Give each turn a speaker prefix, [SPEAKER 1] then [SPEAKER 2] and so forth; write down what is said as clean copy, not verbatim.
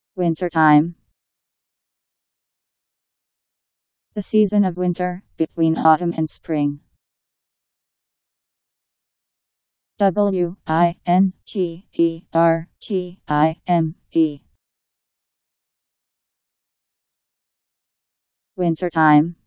[SPEAKER 1] Wintertime. The season of winter, between autumn and spring. Wintertime. Wintertime.